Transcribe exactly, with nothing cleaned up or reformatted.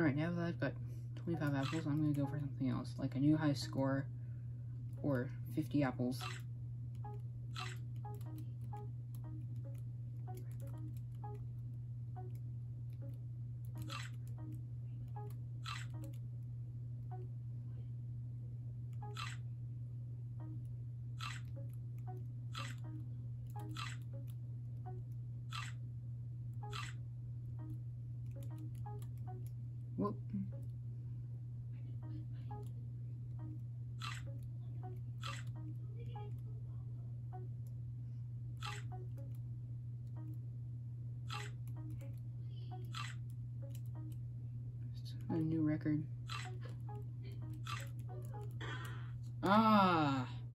Alright, now that I've got twenty-five apples, I'm gonna go for something else, like a new high score, or fifty apples. Whoop. A new record. Ah!